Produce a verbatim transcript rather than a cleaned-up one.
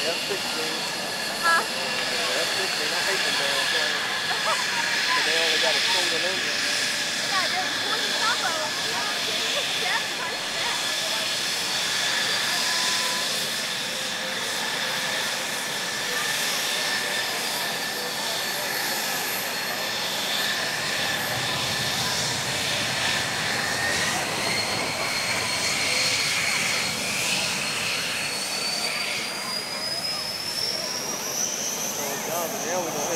F sixteen. Huh? F sixteen, I hate them damn things. But they only got a single engine. Yeah, there's twenty combos. That's like that. So now we're going